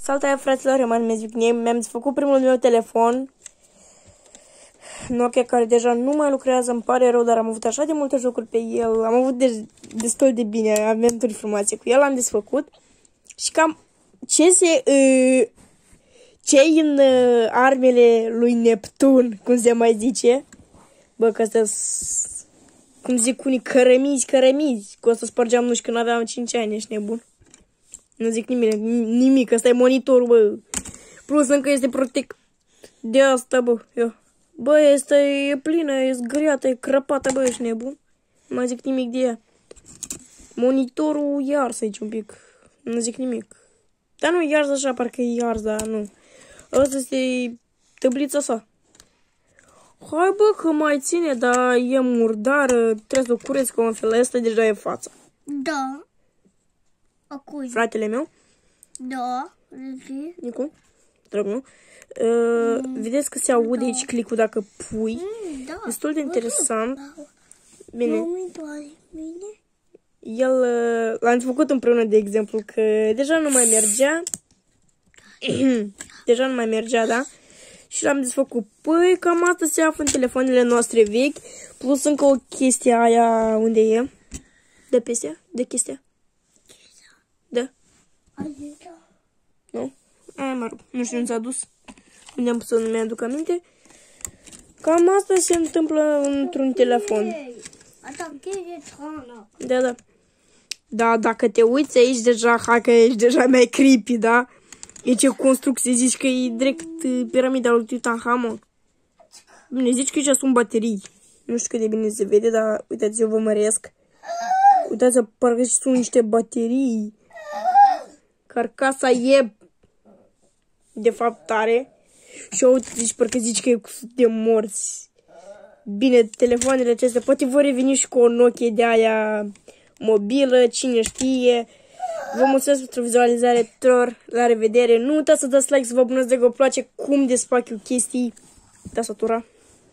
Salutare fraților, eu mă numesc Vicnie, mi-am desfăcut primul meu telefon Nokia, care deja nu mai lucrează, îmi pare rău, dar am avut așa de multe jocuri pe el, am avut destul de bine aventuri frumoase cu el, am desfăcut. Și cam ce-i în armele lui Neptun, cum se mai zice, bă, că astea, cum zic unii, cărămizi, cu asta spărgeam nu știu când aveam 5 ani, ești nebun. Nu zic nimic, ăsta e monitorul, bă. Plus încă este protect de asta, bă. Ia. Bă, asta e plină, e zgâriată, e crăpată, bă, ești nebun. Nu mai zic nimic de ea. Monitorul e ars aici un pic. Nu zic nimic. Dar nu e ars așa, parcă e ars, dar nu. Asta este tăblița sa. Hai, bă, că mai ține, dar e murdară. Trebuie să o cureți ca un fel. Asta deja e fața. Da. A cui? Fratele meu. Da. Nicu? Drag, nu? Vedeți că se aude aici clicul dacă pui. Da. Destul de interesant. Bine. Bine. El l-am făcut împreună, de exemplu, că deja nu mai mergea. Deja nu mai mergea, da? Și l-am desfăcut. Păi, cam asta se află în telefoanele noastre vechi. Plus încă o chestie aia, unde e? De chestia? Da. Nu? Aia, mă rog. Nu știu, nu s-a dus. Unde am pus să nu mi-aduc aminte. Cam asta se întâmplă într-un telefon. Da. Da, dacă te uiți aici deja, hai că ești deja mai creepy, da? E ce construcție, zici că e direct piramida lui Tutankhamon. Bine, zici că aici sunt baterii. Nu știu cât de bine se vede, dar uitați, eu vă măresc. Uitați, parcă sunt niște baterii. Carcasa e de fapt tare. Și uite, zici, parcă zici că e cu de morți. Bine, telefoanele acestea poate vor reveni și cu o Nokia de aia mobilă, cine știe. Vă mulțumesc pentru vizualizare tuturor, la revedere. Nu uitați să dați like, să vă abonați dacă vă place cum desfac eu chestii. Tastatura.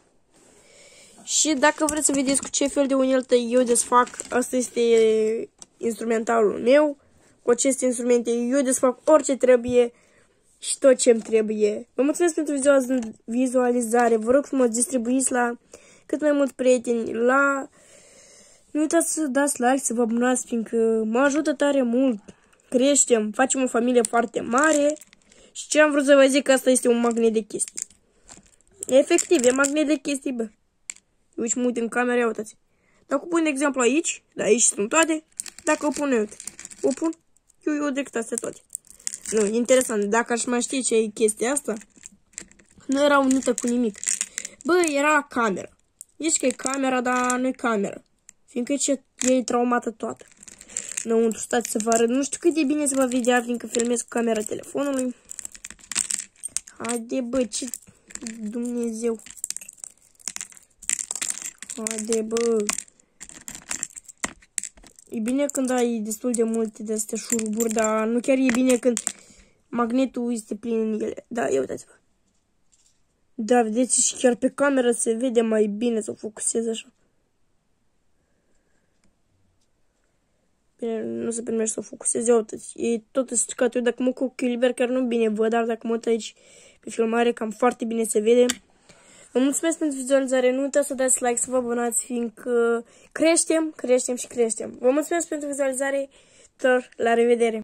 Și dacă vreți să vedeți cu ce fel de unelte eu desfac, asta este instrumentalul meu. Cu aceste instrumente eu desfac orice trebuie și tot ce-mi trebuie. Vă mulțumesc pentru vizualizare. Vă rog frumos, distribuiți la cât mai mulți prieteni. Nu uitați să dați like, să vă abonați, fiindcă mă ajută tare mult. Creștem, facem o familie foarte mare. Și ce am vrut să vă zic, că asta este un magnet de chestii. Efectiv, e magnet de chestii, bă. Uite, mă uit în camera, ia uitați. Dacă o pun, de exemplu, aici, da, aici sunt toate. Dacă o pun, uite, o pun, eu direct astea toate. Nu, interesant, dacă aș mai ști ce e chestia asta, nu era unită cu nimic. Bă, era camera. Zici că e camera, dar nu e camera. Fiindcă e traumată toată. Înăuntru, stați să vă arăt. Nu știu cât de bine se va vedea, fiindcă filmez cu camera telefonului. Haide, bă, ce Dumnezeu. Haide, bă. E bine când ai destul de multe de astea șuruburi, dar nu chiar e bine când magnetul este plin în ele. Da, ia uitați-vă. Da, vedeți, și chiar pe cameră se vede mai bine să o focusez așa. Bine, nu se primește să o focusez. Ia uitați, e tot stricat. Eu dacă mă cu ochiul liber, chiar nu bine văd, dar dacă mă uit aici pe filmare, cam foarte bine se vede. Vă mulțumesc pentru vizualizare. Nu uitați să dați like, să vă abonați, fiindcă creștem. Vă mulțumesc pentru vizualizare. La revedere!